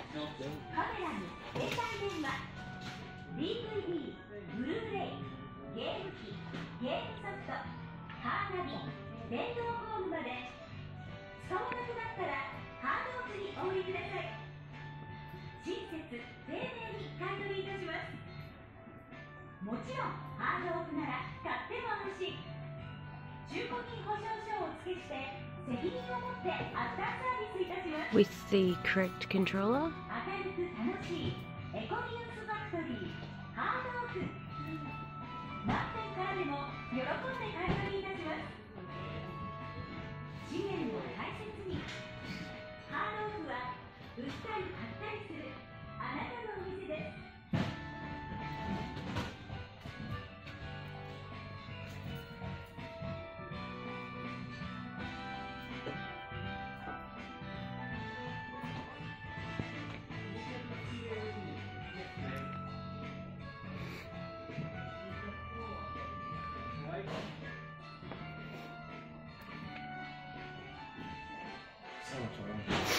カメラに携帯電話、DVD、ブルーレイ、ゲーム機、ゲームソフト、カーナビ、電動工具まで使わなくなったらハードオフにお売りください。親切、丁寧に買い取りいたします。もちろんハードオフなら買っても安心。中古品保証書をお付けして責任を持ってアフターサービスいたします。 With the correct controller? 明るく楽しいエコニュースファクトリーハードオフ。何点からでも喜んで買い取りいたします。資源を大切に。ハードオフは売ったり買ったりするあなたのお店です。 そう